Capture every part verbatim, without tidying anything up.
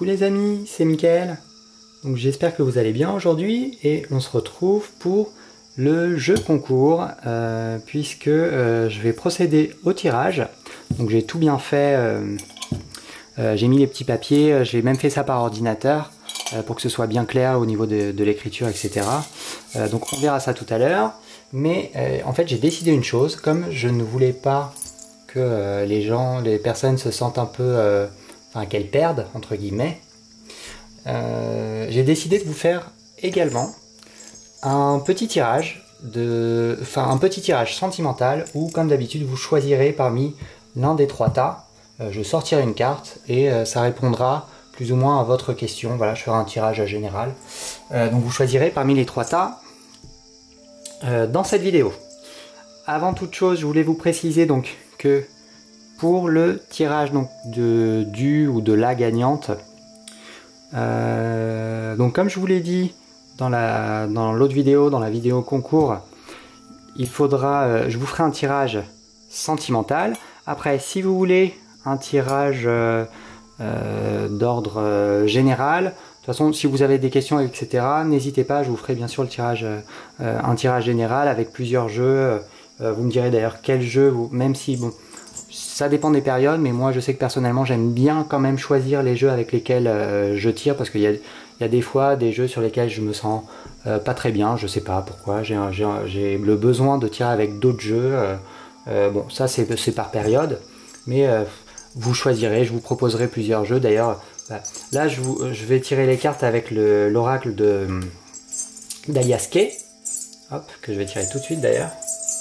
les amis, c'est Mickaël. Donc j'espère que vous allez bien aujourd'hui et on se retrouve pour le jeu concours euh, puisque euh, je vais procéder au tirage. Donc j'ai tout bien fait, euh, euh, j'ai mis les petits papiers, j'ai même fait ça par ordinateur euh, pour que ce soit bien clair au niveau de, de l'écriture, et cetera. Euh, donc on verra ça tout à l'heure. Mais euh, en fait j'ai décidé une chose, comme je ne voulais pas que euh, les gens, les personnes se sentent un peu, euh, enfin qu'elles perdent entre guillemets, euh, j'ai décidé de vous faire également un petit tirage, de, enfin un petit tirage sentimental où comme d'habitude vous choisirez parmi l'un des trois tas, euh, je sortirai une carte et euh, ça répondra plus ou moins à votre question. Voilà, je ferai un tirage général. Euh, donc vous choisirez parmi les trois tas euh, dans cette vidéo. Avant toute chose, je voulais vous préciser donc que pour le tirage donc de du ou de la gagnante, euh, donc comme je vous l'ai dit dans la dans l'autre vidéo, dans la vidéo concours, il faudra, euh, je vous ferai un tirage sentimental. Après, si vous voulez un tirage euh, euh, d'ordre euh, général, de toute façon, si vous avez des questions, et cetera, n'hésitez pas, je vous ferai bien sûr le tirage, euh, un tirage général avec plusieurs jeux. Euh, vous me direz d'ailleurs quel jeu, vous, même si bon, ça dépend des périodes, mais moi je sais que personnellement j'aime bien quand même choisir les jeux avec lesquels euh, je tire, parce qu'il y a, il y a des fois des jeux sur lesquels je me sens euh, pas très bien, je sais pas pourquoi, j'ai le besoin de tirer avec d'autres jeux. Euh, euh, bon, ça c'est par période, mais euh, vous choisirez, je vous proposerai plusieurs jeux. D'ailleurs, bah, là je, vous, je vais tirer les cartes avec l'oracle de d'Aliaske, hop, que je vais tirer tout de suite d'ailleurs.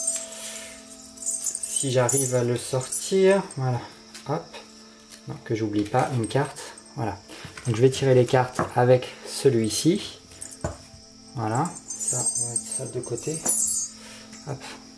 Si j'arrive à le sortir, voilà, hop, non, que j'oublie pas une carte, voilà. Donc je vais tirer les cartes avec celui-ci, voilà, ça on va mettre ça de côté, hop.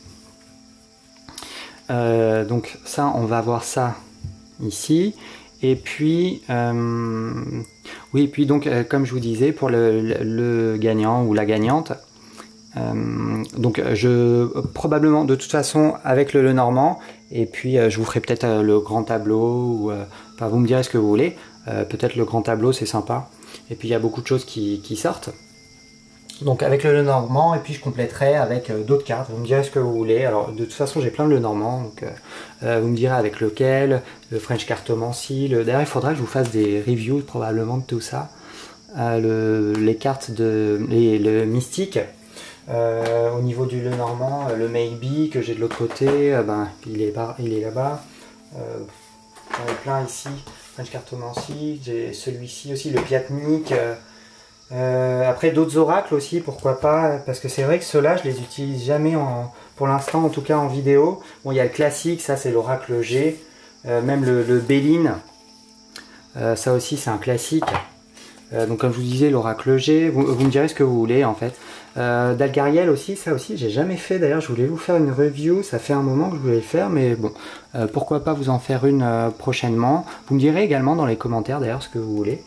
Euh, donc ça, on va voir ça ici, et puis, euh, oui, puis donc euh, comme je vous disais, pour le, le, le gagnant ou la gagnante, Euh, donc je probablement de toute façon avec le Lenormand, et puis euh, je vous ferai peut-être euh, le grand tableau, ou euh, enfin vous me direz ce que vous voulez, euh, peut-être le grand tableau c'est sympa, et puis il y a beaucoup de choses qui, qui sortent, donc avec le Lenormand, et puis je compléterai avec euh, d'autres cartes. Vous me direz ce que vous voulez. Alors de toute façon j'ai plein de Lenormand, donc euh, euh, vous me direz avec lequel, le French Cartomancy, le... d'ailleurs il faudra que je vous fasse des reviews probablement de tout ça, euh, le... les cartes de les... le mystique. Euh, au niveau du Lenormand, le Maybe que j'ai de l'autre côté, euh, ben, il est, il est là-bas. Euh, J'en ai plein ici. French Cartomancy, j'ai celui-ci aussi, le Piatnik. Euh, euh, après d'autres oracles aussi, pourquoi pas, parce que c'est vrai que ceux-là, je les utilise jamais en, pour l'instant, en tout cas en vidéo. Bon, il y a le classique, ça c'est l'oracle G. Euh, même le, le Béline, euh, ça aussi c'est un classique. Euh, donc comme je vous disais, l'oracle G, vous, vous me direz ce que vous voulez en fait. Euh, Dalgariel aussi, ça aussi j'ai jamais fait, d'ailleurs je voulais vous faire une review, ça fait un moment que je voulais le faire, mais bon, euh, pourquoi pas vous en faire une euh, prochainement. Vous me direz également dans les commentaires d'ailleurs ce que vous voulez.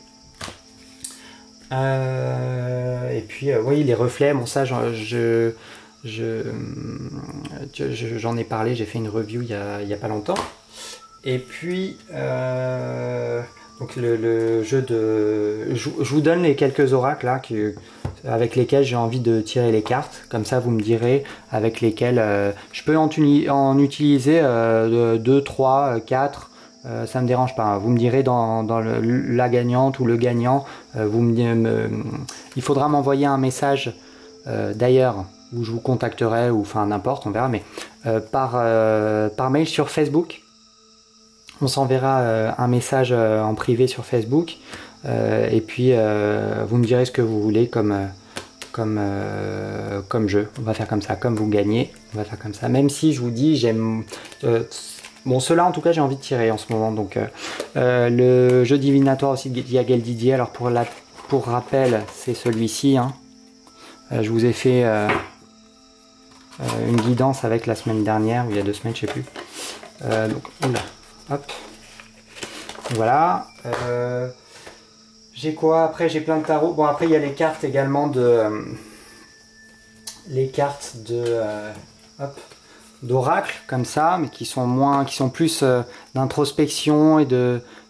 Euh, et puis euh, oui, les reflets, bon ça je, je, je, je, j'en ai parlé, j'ai fait une review il y a, il y a pas longtemps. Et puis euh, donc le, le jeu de... Je, je vous donne les quelques oracles là, qui, avec lesquels j'ai envie de tirer les cartes. Comme ça vous me direz avec lesquels euh, je peux en, en utiliser euh, deux, trois, quatre. Euh, ça me dérange pas. Vous me direz dans, dans le, la gagnante ou le gagnant. Euh, vous me, me, il faudra m'envoyer un message euh, d'ailleurs où je vous contacterai, ou enfin n'importe, on verra, mais euh, par, euh, par mail sur Facebook. On s'enverra euh, un message euh, en privé sur Facebook, euh, et puis euh, vous me direz ce que vous voulez comme, euh, comme, euh, comme jeu. On va faire comme ça, comme vous gagnez, on va faire comme ça. Même si je vous dis, j'aime... Euh, bon, ceux-là en tout cas j'ai envie de tirer en ce moment. Donc euh, euh, le jeu divinatoire aussi de Diagel Didier, alors pour, la, pour rappel, c'est celui-ci. Hein. Euh, je vous ai fait euh, euh, une guidance avec la semaine dernière, ou il y a deux semaines, je sais plus. Euh, donc, oula. Hop, voilà. Euh, j'ai quoi après? J'ai plein de tarots. Bon, après il y a les cartes également de euh, les cartes de euh, hop, d'oracle comme ça, mais qui sont moins, qui sont plus euh, d'introspection et de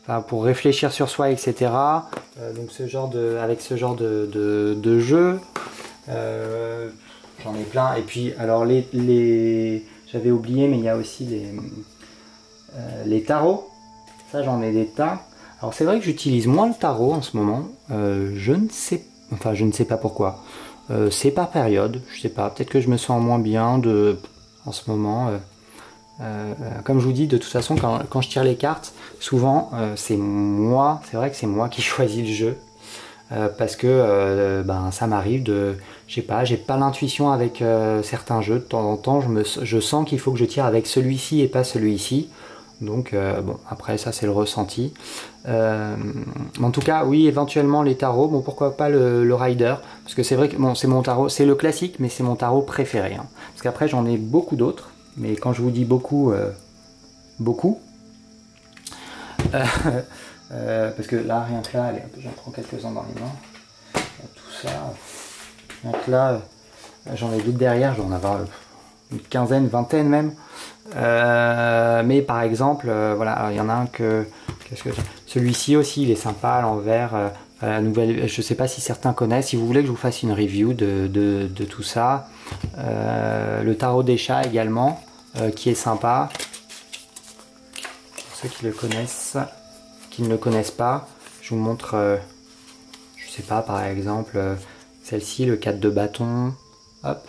enfin, pour réfléchir sur soi, et cetera. Euh, donc ce genre de, avec ce genre de, de, de jeu, euh, j'en ai plein. Et puis alors les, les j'avais oublié, mais il y a aussi les, euh, les tarots. Ça j'en ai des tas. Alors c'est vrai que j'utilise moins le tarot en ce moment. Euh, je ne sais, enfin je ne sais pas pourquoi. Euh, c'est par période. Je sais pas. Peut-être que je me sens moins bien de, en ce moment. Euh, Euh, comme je vous dis, de toute façon, quand, quand je tire les cartes, souvent, euh, c'est moi, c'est vrai que c'est moi qui choisis le jeu, euh, parce que euh, ben, ça m'arrive de, je sais pas, j'ai pas l'intuition avec euh, certains jeux, de temps en temps, je, me, je sens qu'il faut que je tire avec celui-ci et pas celui-ci, donc euh, bon, après ça c'est le ressenti. Euh, en tout cas, oui, éventuellement les tarots, bon pourquoi pas le, le Rider, parce que c'est vrai que bon, c'est mon tarot, c'est le classique, mais c'est mon tarot préféré, hein, parce qu'après j'en ai beaucoup d'autres. Mais quand je vous dis beaucoup, euh, beaucoup, euh, euh, parce que là, rien que là, allez, j'en prends quelques-uns dans les mains, tout ça, rien que là, j'en ai d'autres derrière, je vais en avoir une quinzaine, vingtaine même. Euh, mais par exemple, euh, voilà, il y en a un que, qu'est-ce que celui-ci aussi, il est sympa à l'envers. Euh, la nouvelle, je ne sais pas si certains connaissent. Si vous voulez que je vous fasse une review de, de, de tout ça, euh, le tarot des chats également, euh, qui est sympa. Pour ceux qui le connaissent, qui ne le connaissent pas, je vous montre, euh, je sais pas, par exemple, euh, celle-ci, le quatre de bâton. Hop.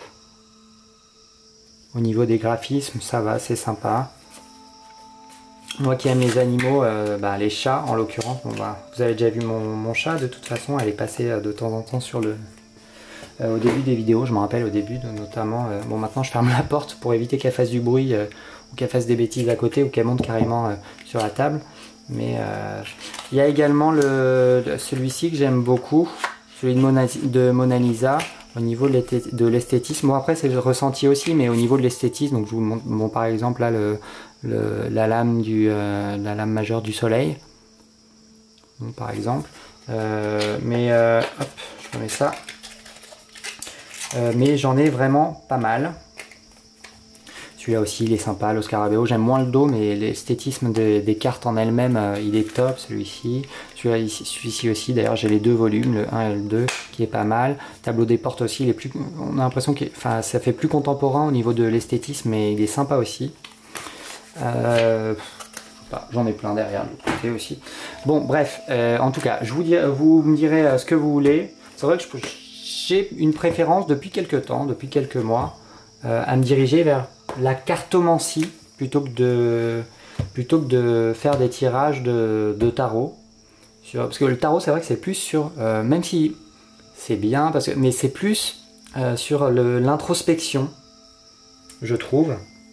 Au niveau des graphismes, ça va, c'est sympa. Moi qui aime les animaux, euh, bah, les chats en l'occurrence, bon, bah, vous avez déjà vu mon, mon chat, de toute façon, elle est passée euh, de temps en temps sur le... Euh, au début des vidéos, je me rappelle au début, de, notamment, euh, bon maintenant je ferme la porte pour éviter qu'elle fasse du bruit, euh, ou qu'elle fasse des bêtises à côté, ou qu'elle monte carrément euh, sur la table. Mais euh, il y a également le, celui-ci que j'aime beaucoup, celui de Mona, de Mona Lisa, au niveau de l'esthétisme. Bon après c'est le ressenti aussi, mais au niveau de l'esthétisme, donc je vous montre, bon, par exemple là le, le, la, lame du, euh, la lame majeure du soleil, donc, par exemple. Euh, mais euh, hop, je remets ça. Euh, mais j'en ai vraiment pas mal. Celui-là aussi, il est sympa, le Scarabeo. J'aime moins le dos, mais l'esthétisme des, des cartes en elles-mêmes, euh, il est top, celui-ci. Celui-là, celui-ci aussi, d'ailleurs, j'ai les deux volumes, le un et le deux, qui est pas mal. Tableau des portes aussi, il est plus, on a l'impression que enfin, ça fait plus contemporain au niveau de l'esthétisme, mais il est sympa aussi. Euh, J'en ai plein derrière de l'autre côté aussi. Bon, bref, euh, en tout cas, je vous, dis, vous me direz ce que vous voulez. C'est vrai que je, j'ai une préférence depuis quelques temps, depuis quelques mois, euh, à me diriger vers la cartomancie plutôt que de, plutôt que de faire des tirages de, de tarot. Sur, parce que le tarot, c'est vrai que c'est plus sur, euh, même si c'est bien, parce que, mais c'est plus euh, sur l'introspection, je trouve.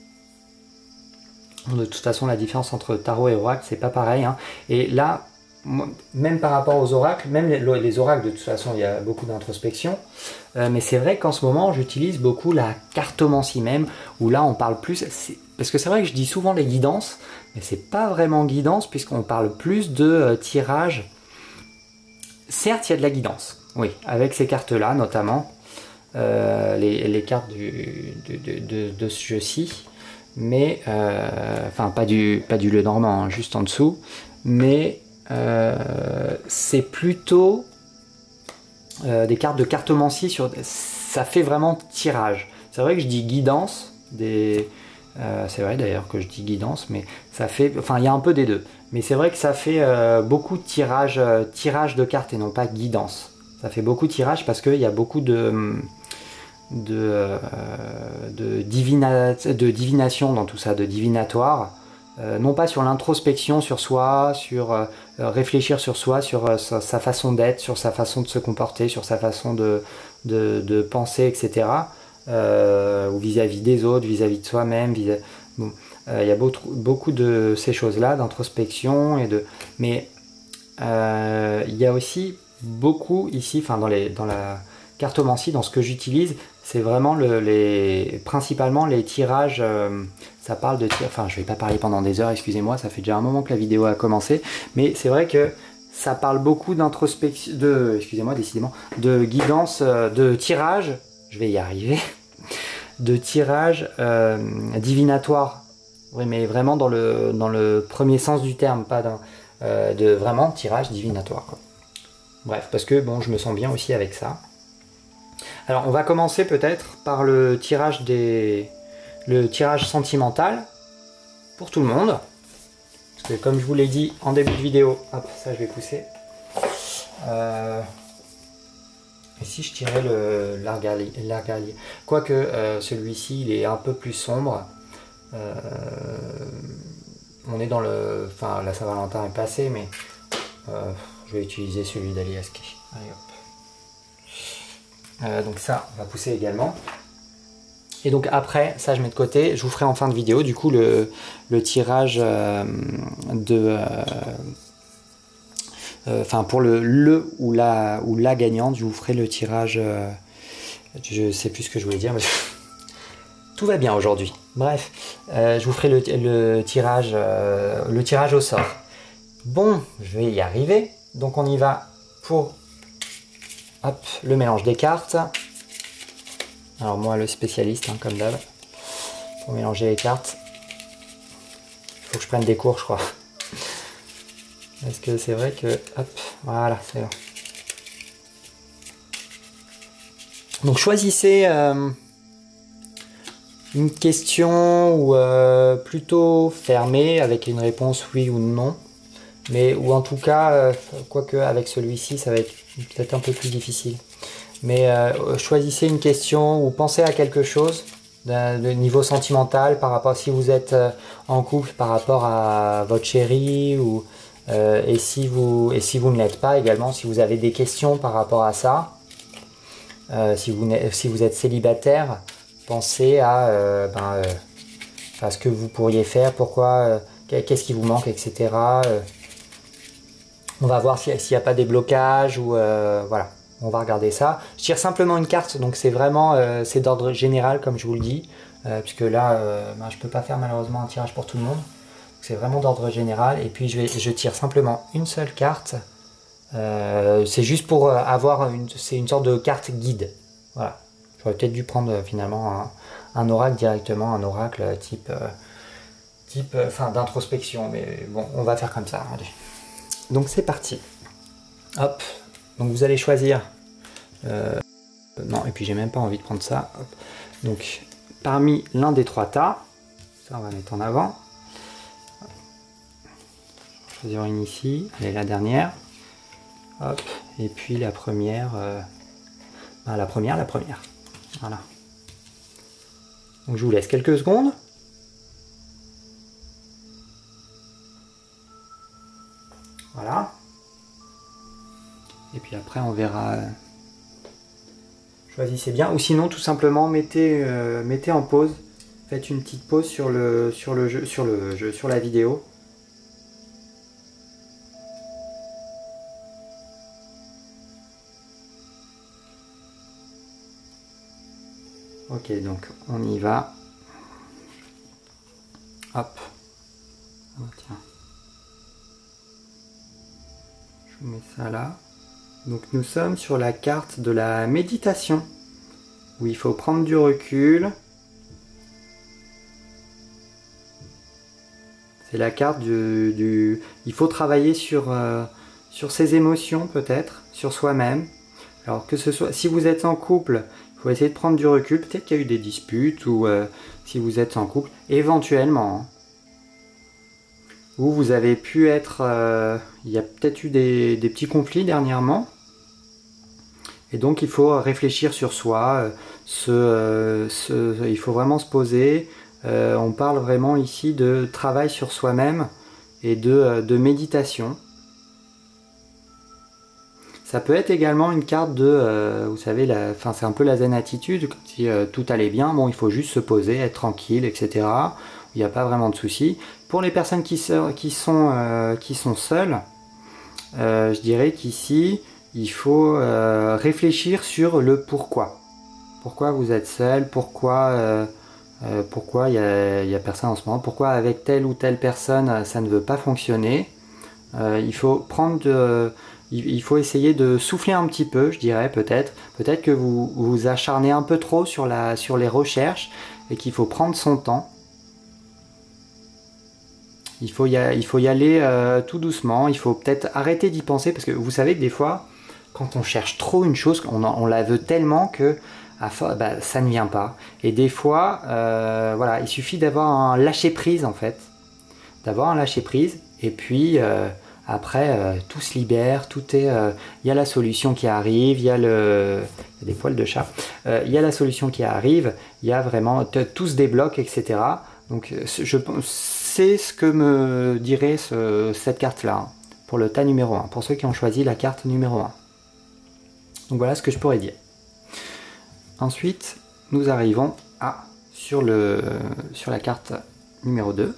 De toute façon, la différence entre tarot et oracle, c'est pas pareil, hein. Et là, même par rapport aux oracles, même les, les oracles, de toute façon, il y a beaucoup d'introspection. Euh, mais c'est vrai qu'en ce moment, j'utilise beaucoup la cartomancie même, où là, on parle plus... Parce que c'est vrai que je dis souvent les guidances, mais c'est pas vraiment guidance, puisqu'on parle plus de euh, tirage. Certes, il y a de la guidance, oui, avec ces cartes-là, notamment, euh, les, les cartes du, de, de, de, de ce jeu-ci. Mais, euh, enfin, pas du, pas du le normand, hein, juste en dessous, mais euh, c'est plutôt euh, des cartes de cartomancie, sur, ça fait vraiment tirage. C'est vrai que je dis guidance, des, euh, c'est vrai d'ailleurs que je dis guidance, mais ça fait, enfin, il y a un peu des deux, mais c'est vrai que ça fait euh, beaucoup de tirage, euh, tirage de cartes et non pas guidance. Ça fait beaucoup de tirage parce qu'il y a beaucoup de... De, euh, de, divina, de divination dans tout ça, de divinatoire, euh, non pas sur l'introspection sur soi, sur euh, réfléchir sur soi, sur euh, sa, sa façon d'être, sur sa façon de se comporter, sur sa façon de, de, de penser, et cetera. Euh, ou vis-à-vis des autres, vis-à-vis de soi-même. Vis bon, euh, il y a beaucoup, beaucoup de ces choses-là, d'introspection, et de... mais euh, il y a aussi beaucoup ici, enfin dans, les, dans la cartomancie, dans ce que j'utilise, c'est vraiment le, les, principalement les tirages, euh, ça parle de tir, enfin je vais pas parler pendant des heures, excusez-moi, ça fait déjà un moment que la vidéo a commencé, mais c'est vrai que ça parle beaucoup d'introspection, de, excusez-moi décidément, de guidance, euh, de tirage, je vais y arriver, de tirage euh, divinatoire, oui mais vraiment dans le, dans le premier sens du terme, pas dans... euh, de vraiment tirage divinatoire, quoi. Bref, parce que bon, je me sens bien aussi avec ça. Alors, on va commencer peut-être par le tirage des, le tirage sentimental pour tout le monde. Parce que comme je vous l'ai dit en début de vidéo, hop, ça je vais pousser. Euh, et si je tirais le l'argalier, quoique euh, celui-ci il est un peu plus sombre. Euh, on est dans le, enfin la Saint-Valentin est passée, mais euh, je vais utiliser celui d'Aliaski. Allez hop. Euh, donc ça, on va pousser également. Et donc après, ça je mets de côté. Je vous ferai en fin de vidéo du coup le, le tirage euh, de, enfin euh, pour le le ou la ou la gagnante, je vous ferai le tirage. Euh, je sais plus ce que je voulais dire, mais tout va bien aujourd'hui. Bref, euh, je vous ferai le, le tirage, euh, le tirage au sort. Bon, je vais y arriver. Donc on y va pour hop, le mélange des cartes. Alors moi le spécialiste hein, comme d'hab pour mélanger les cartes. Il faut que je prenne des cours je crois. Parce que c'est vrai que hop, voilà, c'est bon. Donc choisissez euh, une question ou euh, plutôt fermée avec une réponse oui ou non. Mais ou en tout cas, euh, quoique avec celui-ci ça va être peut-être un peu plus difficile. Mais euh, choisissez une question ou pensez à quelque chose de niveau sentimental par rapport si vous êtes euh, en couple par rapport à votre chéri ou euh, et si vous et si vous ne l'êtes pas également, si vous avez des questions par rapport à ça, euh, si vous si vous êtes célibataire, pensez à, euh, ben, euh, à ce que vous pourriez faire, pourquoi, euh, qu'est-ce qui vous manque, et cetera. Euh, on va voir s'il n'y a pas des blocages ou euh, voilà. On va regarder ça. Je tire simplement une carte, donc c'est vraiment euh, c'est d'ordre général comme je vous le dis, euh, puisque là euh, ben, je peux pas faire malheureusement un tirage pour tout le monde. C'est vraiment d'ordre général. Et puis je, vais, je tire simplement une seule carte. Euh, c'est juste pour avoir une, c'est une sorte de carte guide. Voilà. J'aurais peut-être dû prendre euh, finalement un, un oracle directement, un oracle type, euh, type, euh, enfin d'introspection. Mais bon, on va faire comme ça. Allez. Donc c'est parti. Hop. Donc vous allez choisir. Euh, non, et puis j'ai même pas envie de prendre ça. Hop. Donc parmi l'un des trois tas, ça on va mettre en avant. Choisir une ici, allez la dernière. Hop. Et puis la première, euh, ben, la première, la première. Voilà. Donc je vous laisse quelques secondes. Voilà. Et puis après on verra. Euh, choisissez bien. Ou sinon tout simplement mettez, euh, mettez en pause. Faites une petite pause sur le sur le jeu, sur le jeu, sur la vidéo. Ok, donc on y va. Hop. Oh, tiens. Je vous mets ça là. Donc nous sommes sur la carte de la méditation, où il faut prendre du recul. C'est la carte du, du... Il faut travailler sur, euh, sur ses émotions peut-être, sur soi-même. Alors que ce soit, si vous êtes en couple, il faut essayer de prendre du recul. Peut-être qu'il y a eu des disputes, ou euh, si vous êtes en couple, éventuellement. Hein. Ou vous avez pu être... Euh, il y a peut-être eu des, des petits conflits dernièrement. Et donc il faut réfléchir sur soi. Se, euh, se, il faut vraiment se poser. Euh, on parle vraiment ici de travail sur soi-même et de, de méditation. Ça peut être également une carte de, euh, vous savez, la, enfin, c'est un peu la zen attitude, si euh, tout allait bien, bon, il faut juste se poser, être tranquille, et cetera. Il n'y a pas vraiment de soucis. Pour les personnes qui, qui, sont, euh, qui sont seules, euh, je dirais qu'ici, il faut euh, réfléchir sur le pourquoi. Pourquoi vous êtes seul, pourquoi euh, euh, pourquoi il n'y a, y a personne en ce moment, pourquoi avec telle ou telle personne ça ne veut pas fonctionner. Euh, il faut prendre de... Il faut essayer de souffler un petit peu, je dirais peut-être. Peut-être que vous vous acharnez un peu trop sur, la, sur les recherches et qu'il faut prendre son temps. Il faut y, a, il faut y aller euh, tout doucement, il faut peut-être arrêter d'y penser, parce que vous savez que des fois, quand on cherche trop une chose, on, en, on la veut tellement que à, bah, ça ne vient pas. Et des fois, euh, voilà, il suffit d'avoir un lâcher-prise en fait, d'avoir un lâcher-prise, et puis euh, après, euh, tout se libère, tout est, il euh, y a la solution qui arrive, il y a le, y a des poils de chat, il euh, y a la solution qui arrive, il y a vraiment, tout se débloque, et cetera. Donc, je c'est ce que me dirait ce, cette carte-là, hein, pour le tas numéro un, pour ceux qui ont choisi la carte numéro un. Donc voilà ce que je pourrais dire. Ensuite, nous arrivons à, sur, le, sur la carte numéro deux.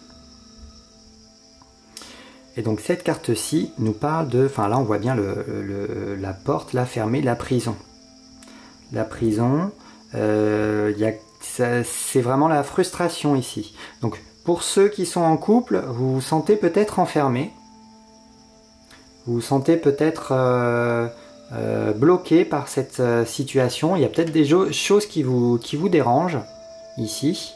Et donc cette carte-ci nous parle de, enfin là on voit bien le, le, la porte, la fermée, la prison. La prison, euh, y a, c'est vraiment la frustration ici. Donc pour ceux qui sont en couple, vous vous sentez peut-être enfermé. Vous vous sentez peut-être euh, euh, bloqué par cette euh, situation. Il y a peut-être des choses qui vous, qui vous dérangent ici.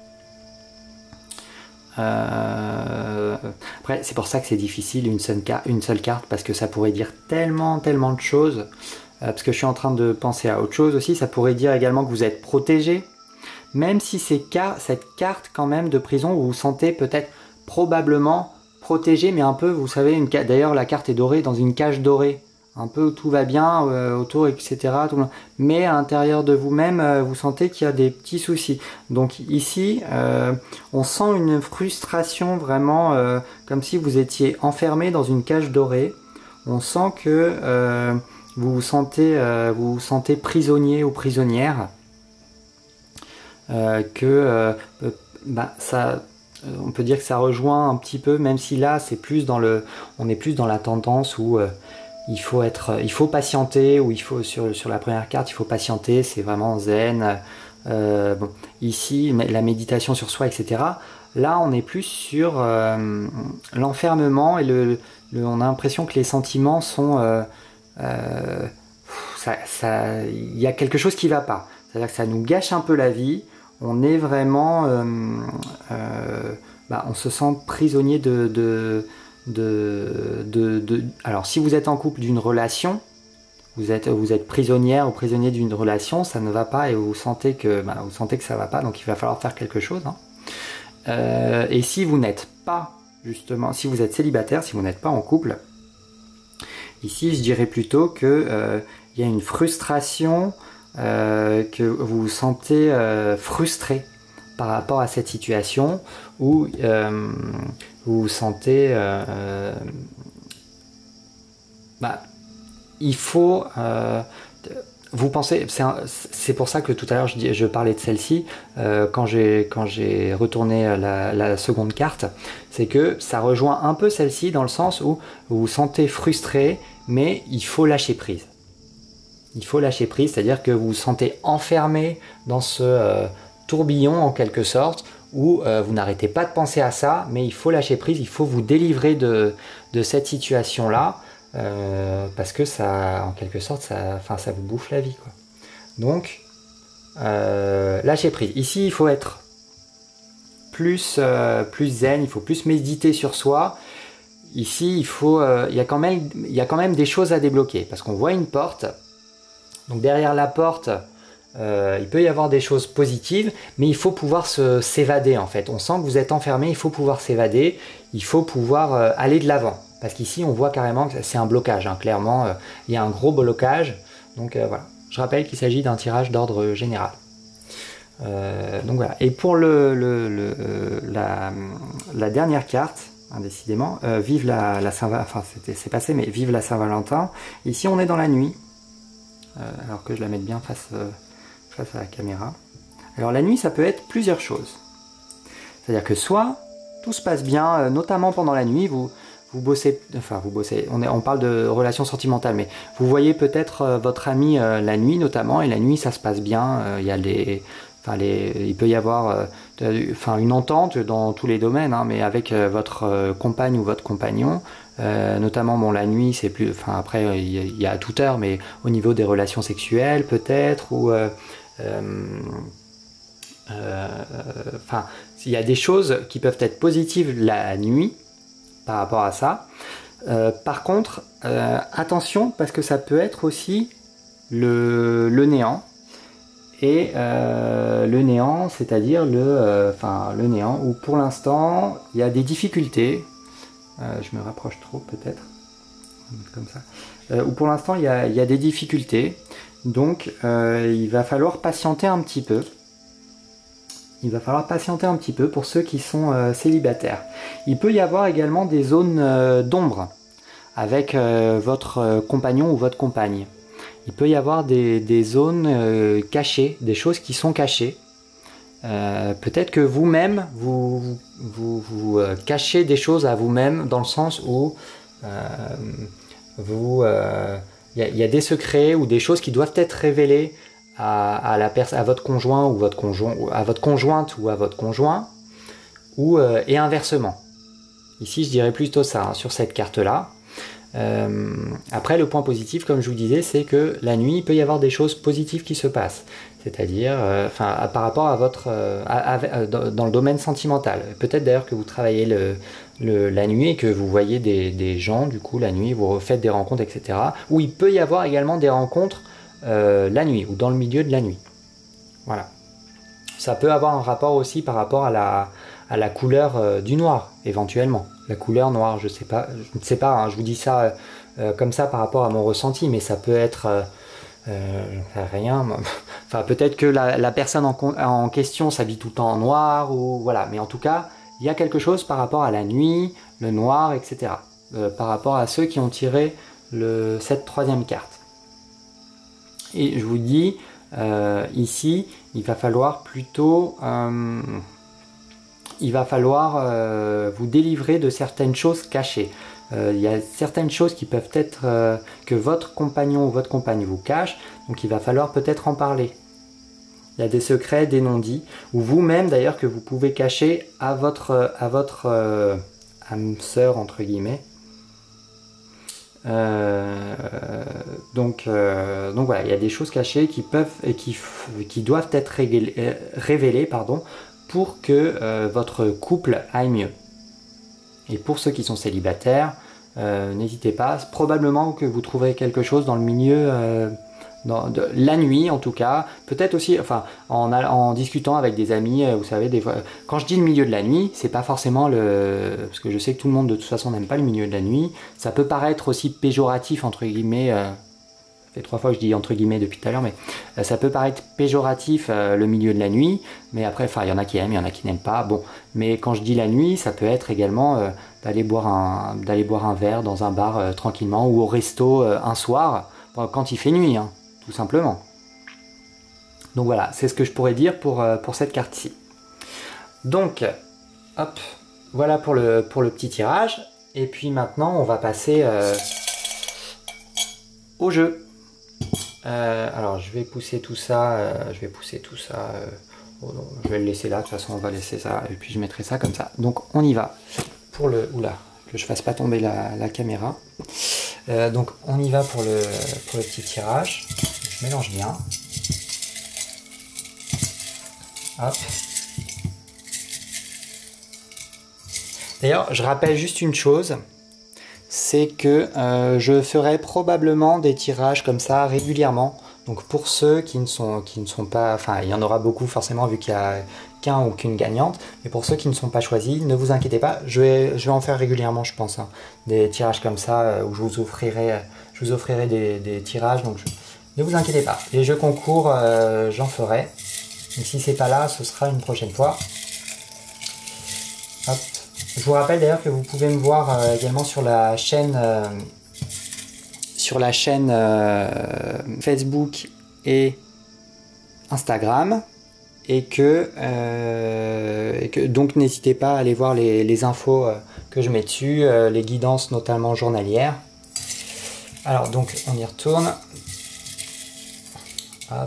Euh, après c'est pour ça que c'est difficile une seule, une seule carte, parce que ça pourrait dire tellement tellement de choses, euh, parce que je suis en train de penser à autre chose aussi. Ça pourrait dire également que vous êtes protégé, même si c'est car cette carte quand même de prison, vous vous sentez peut-être probablement protégé, mais un peu, vous savez, une d'ailleurs la carte est dorée, dans une cage dorée, un peu où tout va bien euh, autour, etc. Tout, mais à l'intérieur de vous-même, euh, vous sentez qu'il y a des petits soucis. Donc ici, euh, on sent une frustration vraiment, euh, comme si vous étiez enfermé dans une cage dorée. On sent que euh, vous vous sentez, euh, vous vous sentez prisonnier ou prisonnière. Euh, que euh, bah, ça, on peut dire que ça rejoint un petit peu, même si là, c'est plus dans le, on est plus dans la tendance où euh, il faut être, il faut patienter, ou il faut sur, sur la première carte, il faut patienter, c'est vraiment zen. Euh, bon, ici, la méditation sur soi, et cetera. Là, on est plus sur euh, l'enfermement et le, le, on a l'impression que les sentiments sont, euh, euh, ça, ça, il y a quelque chose qui va pas. C'est-à-dire que ça nous gâche un peu la vie. On est vraiment, euh, euh, bah, on se sent prisonnier de, de De, de, de, alors si vous êtes en couple d'une relation, vous êtes, vous êtes prisonnière ou prisonnier d'une relation, ça ne va pas et vous sentez que, bah, vous sentez que ça ne va pas, donc il va falloir faire quelque chose. Hein. Euh, et si vous n'êtes pas, justement, si vous êtes célibataire, si vous n'êtes pas en couple, ici je dirais plutôt que euh, y a une frustration, euh, que vous vous sentez euh, frustré par rapport à cette situation où euh, vous vous sentez euh, bah, il faut euh, vous pensez, c'est pour ça que tout à l'heure je, je parlais de celle-ci euh, quand j'ai quand j'ai retourné la, la seconde carte, c'est que ça rejoint un peu celle-ci dans le sens où vous vous sentez frustré, mais il faut lâcher prise. Il faut lâcher prise, c'est-à-dire que vous vous sentez enfermé dans ce euh, tourbillon en quelque sorte, où euh, vous n'arrêtez pas de penser à ça, mais il faut lâcher prise, il faut vous délivrer de, de cette situation-là, euh, parce que ça, en quelque sorte, ça, enfin, ça vous bouffe la vie, quoi. Donc, euh, lâcher prise. Ici, il faut être plus, euh, plus zen, il faut plus méditer sur soi. Ici, il faut, euh, il y a quand même, il y a quand même des choses à débloquer, parce qu'on voit une porte. Donc derrière la porte, euh, il peut y avoir des choses positives, mais il faut pouvoir se, s'évader en fait. On sent que vous êtes enfermé, il faut pouvoir s'évader, il faut pouvoir euh, aller de l'avant. Parce qu'ici, on voit carrément que c'est un blocage, hein. Clairement, euh, il y a un gros blocage. Donc euh, voilà, je rappelle qu'il s'agit d'un tirage d'ordre général. Euh, donc voilà, et pour le, le, le, euh, la, la dernière carte, hein, décidément, euh, vive la, la Saint-Valentin, enfin c'est passé, mais vive la Saint-Valentin. Ici, on est dans la nuit. Euh, alors que je la mette bien face, euh, face à la caméra. Alors la nuit, ça peut être plusieurs choses. C'est-à-dire que soit tout se passe bien, euh, notamment pendant la nuit, vous, vous bossez, enfin vous bossez, on, est, on parle de relations sentimentales, mais vous voyez peut-être euh, votre ami euh, la nuit notamment, et la nuit ça se passe bien, euh, il y a les, enfin les, il peut y avoir euh, de, enfin une entente dans tous les domaines, hein, mais avec euh, votre euh, compagne ou votre compagnon. Euh, notamment bon la nuit c'est plus, enfin après il y, y a à toute heure, mais au niveau des relations sexuelles peut-être, ou euh, euh, euh, enfin il y a des choses qui peuvent être positives la nuit, par rapport à ça. Euh, par contre, euh, attention, parce que ça peut être aussi le, le néant. Et euh, le néant, c'est-à-dire le, euh, enfin, le néant où pour l'instant, il y a des difficultés. Euh, je me rapproche trop peut-être. Comme ça. Euh, où pour l'instant, il y a, il y a des difficultés. Donc, euh, il va falloir patienter un petit peu. Il va falloir patienter un petit peu pour ceux qui sont euh, célibataires. Il peut y avoir également des zones euh, d'ombre avec euh, votre euh, compagnon ou votre compagne. Il peut y avoir des, des zones euh, cachées, des choses qui sont cachées. Euh, peut-être que vous-même, vous, vous, vous, vous euh, cachez des choses à vous-même dans le sens où euh, vous, euh, y a, y a des secrets ou des choses qui doivent être révélées à, à, la à votre conjoint ou votre conjoint, à votre conjointe ou à votre conjoint, ou, euh, et inversement. Ici, je dirais plutôt ça, hein, sur cette carte-là. Euh, après, le point positif, comme je vous disais, c'est que la nuit, il peut y avoir des choses positives qui se passent. C'est-à-dire, euh, enfin, par rapport à votre, euh, à, à, dans le domaine sentimental. Peut-être d'ailleurs que vous travaillez le, le, la nuit et que vous voyez des, des gens, du coup, la nuit, vous faites des rencontres, et cetera. Ou il peut y avoir également des rencontres euh, la nuit ou dans le milieu de la nuit. Voilà. Ça peut avoir un rapport aussi par rapport à la, à la couleur euh, du noir, éventuellement. La couleur noire, je sais pas, je ne sais pas, hein, je vous dis ça euh, comme ça par rapport à mon ressenti, mais ça peut être euh, euh, rien. Enfin, peut-être que la, la personne en, en question s'habille tout le temps en noir, ou voilà. Mais en tout cas, il y a quelque chose par rapport à la nuit, le noir, et cetera. Euh, par rapport à ceux qui ont tiré le, cette troisième carte. Et je vous dis, euh, ici, il va falloir plutôt... Euh, il va falloir euh, vous délivrer de certaines choses cachées. Euh, il y a certaines choses qui peuvent être euh, que votre compagnon ou votre compagne vous cache, donc il va falloir peut-être en parler. Il y a des secrets, des non-dits, ou vous-même d'ailleurs que vous pouvez cacher à votre, à votre euh, âme sœur, entre guillemets. Euh, donc, euh, donc voilà, il y a des choses cachées qui peuvent et qui, qui doivent être révélées, révélées pardon, pour que euh, votre couple aille mieux. Et pour ceux qui sont célibataires, euh, n'hésitez pas, probablement que vous trouverez quelque chose dans le milieu, euh, dans, de, la nuit en tout cas, peut-être aussi, enfin, en, en discutant avec des amis, vous savez, des fois, quand je dis le milieu de la nuit, c'est pas forcément le, parce que je sais que tout le monde de toute façon n'aime pas le milieu de la nuit, ça peut paraître aussi péjoratif entre guillemets, euh, ça fait trois fois que je dis entre guillemets depuis tout à l'heure, mais euh, ça peut paraître péjoratif euh, le milieu de la nuit, mais après, enfin, il y en a qui aiment, il y en a qui n'aiment pas, bon, mais quand je dis la nuit, ça peut être également euh, d'aller boire un, d'aller boire un verre dans un bar euh, tranquillement, ou au resto euh, un soir, bon, quand il fait nuit, hein, tout simplement. Donc voilà, c'est ce que je pourrais dire pour, euh, pour cette carte-ci. Donc, hop, voilà pour le, pour le petit tirage, et puis maintenant, on va passer euh, au jeu. Euh, alors je vais pousser tout ça, euh, je vais pousser tout ça, euh, oh non, je vais le laisser là, de toute façon on va laisser ça, et puis je mettrai ça comme ça. Donc on y va, pour le, oula, que je fasse pas tomber la, la caméra. Euh, donc on y va pour le, pour le petit tirage, je mélange bien. Hop. D'ailleurs je rappelle juste une chose, c'est que euh, je ferai probablement des tirages comme ça régulièrement. Donc pour ceux qui ne sont, qui ne sont pas, enfin il y en aura beaucoup forcément vu qu'il n'y a qu'un ou qu'une gagnante, mais pour ceux qui ne sont pas choisis, ne vous inquiétez pas, je vais, je vais en faire régulièrement je pense, hein, des tirages comme ça euh, où je vous offrirai, je vous offrirai des, des tirages, donc je, ne vous inquiétez pas. Les jeux concours, euh, j'en ferai, mais si c'est pas là, ce sera une prochaine fois. Hop. Je vous rappelle d'ailleurs que vous pouvez me voir euh, également sur la chaîne, euh, sur la chaîne euh, Facebook et Instagram, et que, euh, et que donc n'hésitez pas à aller voir les, les infos euh, que je mets dessus, euh, les guidances notamment journalières. Alors donc on y retourne. Hop.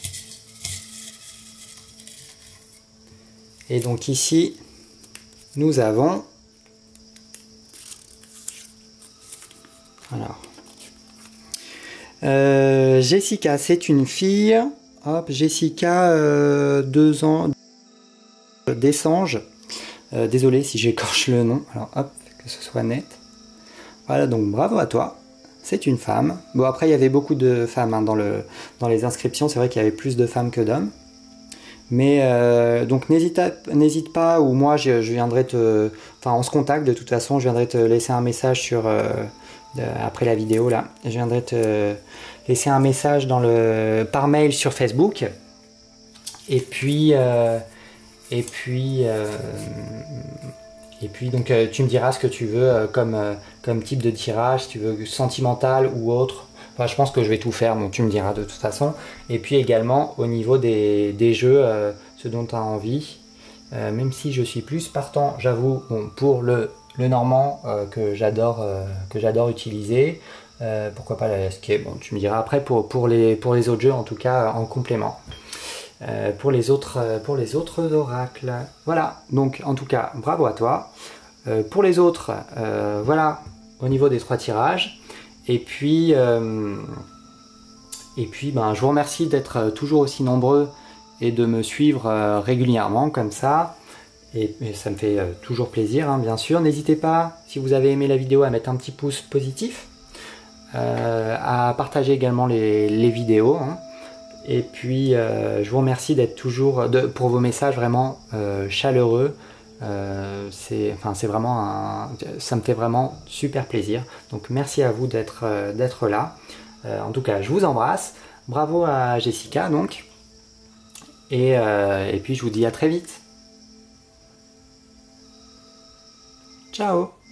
Et donc ici nous avons, alors, euh, Jessica, c'est une fille, hop, Jessica, euh, deux ans, Dessange, euh, désolé si j'écorche le nom, alors hop, que ce soit net. Voilà, donc bravo à toi. C'est une femme. Bon, après, il y avait beaucoup de femmes hein, dans, le, dans les inscriptions. C'est vrai qu'il y avait plus de femmes que d'hommes. Mais euh, donc n'hésite n'hésite pas, ou moi je, je viendrai te... Enfin, on se contacte de toute façon, je viendrai te laisser un message sur... Euh, de, après la vidéo, là. Je viendrai te laisser un message dans le, par mail sur Facebook. Et puis... Euh, et puis... Euh, et puis, donc, euh, tu me diras ce que tu veux euh, comme, euh, comme type de tirage, si tu veux sentimental ou autre. Enfin, je pense que je vais tout faire, donc tu me diras de toute façon. Et puis également, au niveau des, des jeux, euh, ce dont tu as envie, euh, même si je suis plus partant, j'avoue, bon, pour le, le normand euh, que j'adore euh, que j'adore utiliser. Euh, pourquoi pas la escape, bon, tu me diras après pour, pour, les, pour les autres jeux, en tout cas en complément. Euh, pour, les autres, euh, pour les autres oracles. Voilà, donc en tout cas, bravo à toi. Euh, pour les autres, euh, voilà, au niveau des trois tirages. Et puis, euh, et puis ben, je vous remercie d'être toujours aussi nombreux et de me suivre euh, régulièrement comme ça. Et, et ça me fait euh, toujours plaisir, hein, bien sûr. N'hésitez pas, si vous avez aimé la vidéo, à mettre un petit pouce positif. Euh, à partager également les, les vidéos. Hein. Et puis, euh, je vous remercie d'être toujours, de, pour vos messages vraiment euh, chaleureux. Euh, c'est enfin, c'est vraiment un, ça me fait vraiment super plaisir, donc merci à vous d'être euh, d'être là. Euh, en tout cas, je vous embrasse, bravo à Jessica donc, et, euh, et puis je vous dis à très vite. Ciao.